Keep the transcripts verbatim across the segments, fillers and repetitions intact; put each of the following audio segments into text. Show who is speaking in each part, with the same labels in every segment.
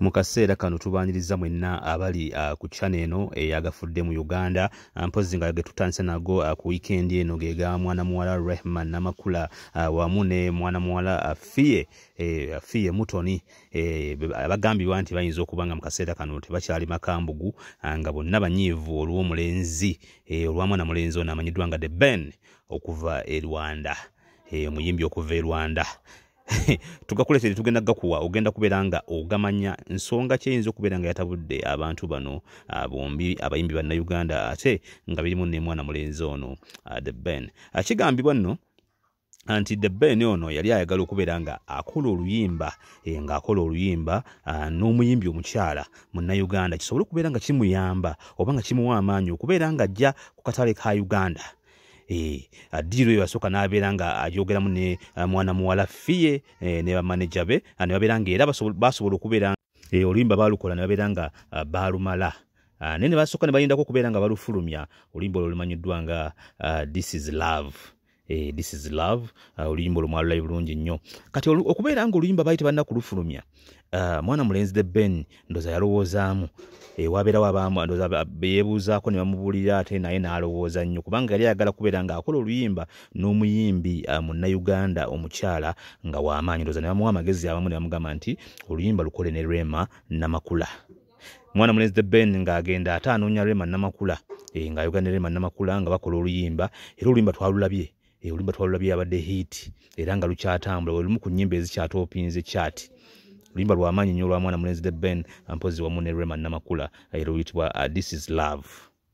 Speaker 1: Mukaseera kano tubaniriza mwenna abali uh, ku channel eno eyagafudde mu Uganda mpozi nga getutandise nago uh, ku weekend eno gega mwana muwala Rema namakula uh, wamu ne mwana muwala uh, Fille eh, Fille mutoni eh, abagambibwa nti bayinza okubanga mukaseera kano tebakyali makambugu uh, nga bonna banyiivu olw'omulenzi eh, olw'amwana mulenzi ono amanyiddwa nga The Ben okuva e Rwanda eh, Muyimbi okuva e Rwanda. Tugakuletera tugenda gakuwa ogenda kuberanga ogamanya nsonga kyeyinza okuberanga yatabudde abantu bano bombi abayimbi ba Uganda ate nga birimu ne mwana mulenzi ono uh, The Ben akigambibwa nno anti The Ben ono yali ayagala okuberanga akola oluyimba e, nga akola oluyimba uh, n'omuyimbi omukyala mu Uganda kisobole okuberanga kimuyamba oba nga kimuwa amaanyi okuberanga ajja ku katale ka Uganda. Eh adiro yasoka naberanga ajogeramu ne uh, mwana muwala Fille eh, ne ba manager be ne baberanga era basobola okuberanga eh, olimba balukola ne baberanga uh, balumala uh, nene basoka ne bayinda ko kuberanga balufulumya olimba olumanyiddwa nga uh, This is Love. Eh, This is Love uh, olimba olumwalula bulungi nnyo kati okuberanga oluyimba bayite banna kulufulumya uh, mwana mulenzi The Ben ndoza yalowozaamu e wabera wabamu ndoza beyebuzaako ne bamubulira ate naye n'alowooza nnyo kubanga yali ayagala kuberanga akola oluyimba n'omuyimbi uh, mu Uganda omukyala nga w'amaanyi ndoza ne bamuwa amagezi abamu ne bamugamba nti oluyimba lukole ne Rema namakula. Mwana mulenzi The Ben ng'agenda ate anoonya Rema namakula e, nga ayogera ne Rema namakula nga bakola oluyimba era oluyimba twalulabye e, oluyimba twalulabye abadde hit era nga lukyatambula olumu ku nnyimba ezikyatoopinze kyati. Oluyimba lw'amaanyi nnyo lwa mwana mulenzi The Ben mpozi wamu ne Rema namakula era luyitibwa uh, This is Love.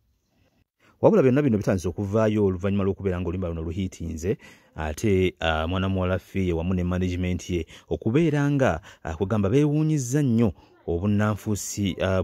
Speaker 1: Wabula byonna bino bitandise okuvaayo oluvannyuma lw'okubeera nga oluyimba luno luhiitinze ate uh, mwana muwala Fille wamu ne management ye okubeera nga uh, kugamba beewuunyizza nnyo obunnanfuusi uh,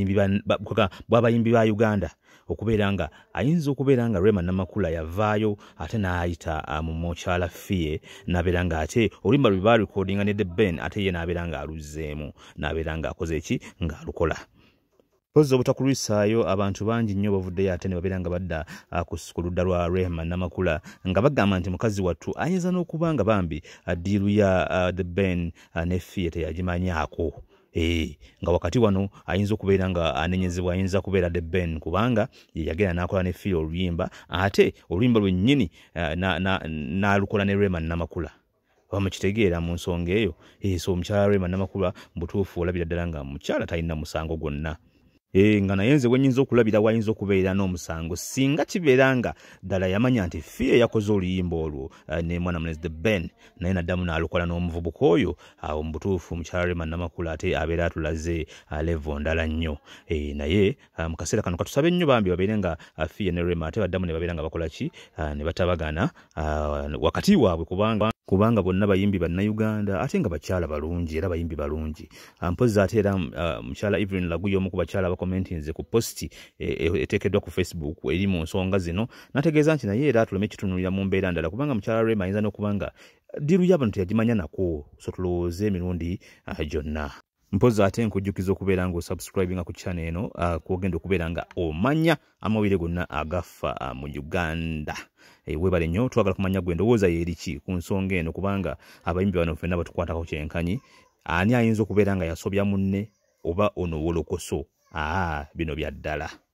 Speaker 1: bw'abayimbi ba Uganda okubeera nga ayinza okubeera nga Rema namakula yavaayo ate n'ayita uh, mu mukyala Fille n'abeera nga ate oluyimba lwe ba recordinga ne The Ben ate ye n'abeera nga aluzzeemu n'abeera nga akoze ki ng'alukola. Pozi obutakulwisaayo abantu bangi nnyo bavuddeyo ate ne babeera nga badda uh, ku ludda lwa Rema namakula nga bagamba nti mukazi wattu ayinza n'okuba nga bambi addiiru ya uh, The Ben uh, ne Fille teyagimanyaako. Eh nga wakati wano ayinza okubeera nga anenyezebwa ayinza kubeera The Ben kubanga yagenda n'akola ne Fille oluyimba ate oluyimba lwennyini n'alukola ne Rema namakula. Bamukitegeera mu nsonga eyo eh so omukyala Rema namakula mbutuufu olabira ddala nga mukyala talina musango gwonna. Eh nga nayenze wenyinza okulabira wayinza okubeera n'omusango singa kibeeranga ddala yamanya nti Fille yakoze oluyimba olwo uh, ne mwana mulenzi The Ben naye naddamu n'alukola n'omuvubuka oyo awo uh, mbutuufu omukyala Rema namakula ate abeera atulaze uh, level ndala nnyo eh naye uh, mu kaseera kano katusabe nnyo bambi babeere nga uh, Fille ne Rema ate baddamu ne babeera nga bakola ki uh, ne batabagana uh, wakati waabwe kubanga kubanga bonna bayimbi ba Uganda ate nga bakyala balungi era bayimbi balungi. Mpozi ate era uh, mukyala Evelyn Laguyo omu ku bakyala ba commentinze ku posti eteekeddwa e, ku Facebook eri mu nsonga zino nategeeza nti naye era tuleme kitunulira mu mbeera ndala kubanga mukyala Rema ayinza n'okubanga ddiiru y'abantu teyagimanya nako so tulowooze emirundi uh, gyonna. Mpozi ate nkujjukiza okubeera nga osubscribinga ku channel eno uh, kwogenda okubeera nga omanya amawulire gonna agafa uh, mu Uganda. E, webale nnyo twagala kumanya gwe ndowooza yeriki ku nsonga eno kubanga abayimbi bano ffenna batukwatako kyenkanyi ani ayinza okubeera nga yasobya munne oba ono wolokoso aa bino bya ddala.